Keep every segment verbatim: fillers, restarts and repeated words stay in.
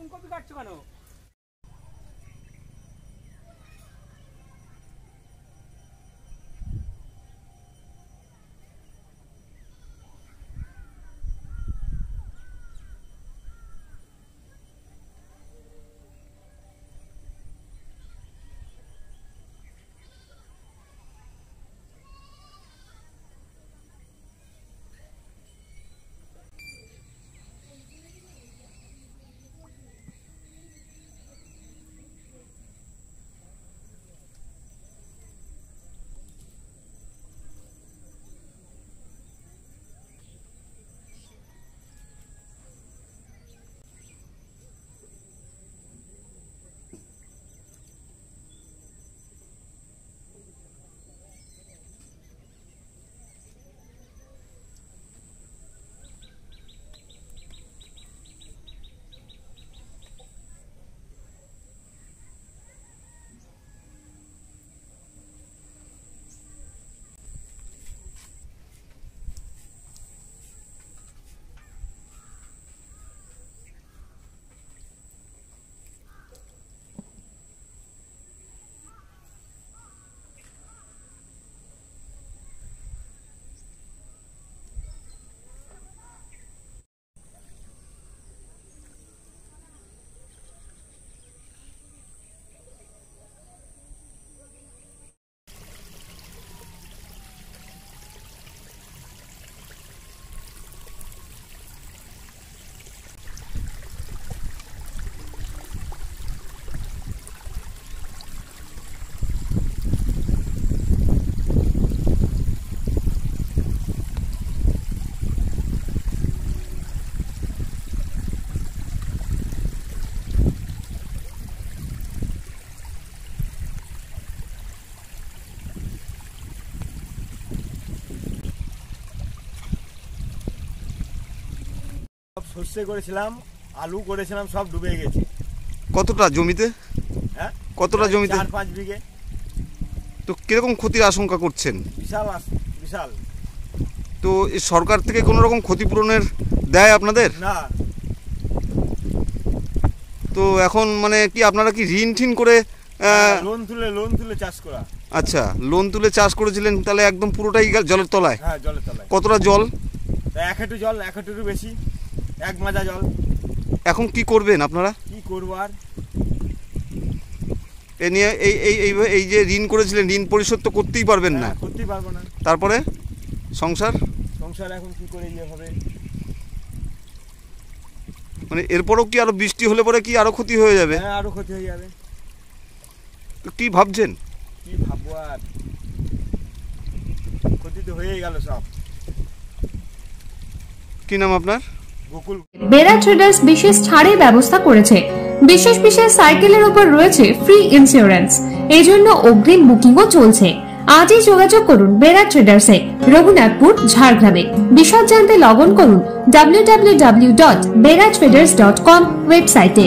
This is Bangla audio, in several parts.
এরকম কপি কাটছো কেন? সর্ষে করেছিলাম, আলু করেছিলাম, সব ডুবে গেছে। কতটা জমিতে? হ্যাঁ, কতটা জমিতে? চার পাঁচ বিঘে। তো কিরকম ক্ষতির আশঙ্কা করছেন? বিশাল বিশাল। তো এই সরকার থেকে কোনো রকম ক্ষতিপূরণের দেয় আপনাদের? না। তো এখন মানে কি আপনারা কি ঋণ ঠিন করে লোন তুলে লোন তুলে চাষ করা? আচ্ছা, লোন তুলে চাষ করেছিলেন, তাহলে একদম পুরোটাই জলের তলায়? হ্যাঁ, জলের তলায়। কতটা জল? এক হাঁটু জল, এক হাঁটুরও বেশি, এক মাজা জল। এখন কি করবেন আপনারা? কি করবো আর? এ নিয়ে এই এই এই যে ঋণ করেছিলেন, ঋণ পরিশোধ তো করতেই পারবেন না। করতেই পারবো না। তারপরে সংসার সংসার এখন কি করে ইয়ে হবে? মানে এরপরও কি আরো বৃষ্টি হলে পরে কি আরো ক্ষতি হয়ে যাবে? হ্যাঁ, আরো ক্ষতি হয়ে যাবে। তো কি ভাবছেন? কি ভাববো আর, ক্ষতি তো হয়েই গেল সব। কি নাম আপনার? গোকুল। বেরা ট্রেডার্স বিশেষ ছাড়ের ব্যবস্থা করেছে। বিশেষ বিশেষ সাইকেলের উপর রয়েছে ফ্রি ইন্স্যুরেন্স, এই জন্য অগ্রিম বুকিংও চলছে। আজই যোগাযোগ করুন বেরা ট্রেডার্সে, রঘুনাথপুর, ঝাড়গ্রামে। বিশদ জানতে লগ অন করুন W W W dot Bera traders dot com ওয়েবসাইটে।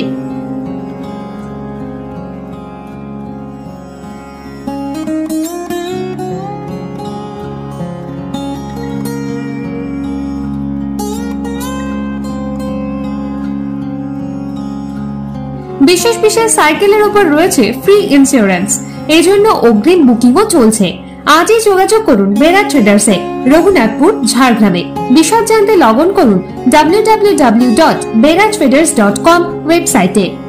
বিশেষ বিশেষ সাইকেলের উপর রয়েছে ফ্রি ইন্স্যুরেন্স, এই জন্য অগ্রিম বুকিংও চলছে। আজই যোগাযোগ করুন বেরা ট্রেডার্সে, রঘুনাথপুর, ঝাড়গ্রামে। বিশদ জানতে লগ অন করুন W W W dot Bera traders dot com ওয়েবসাইটে।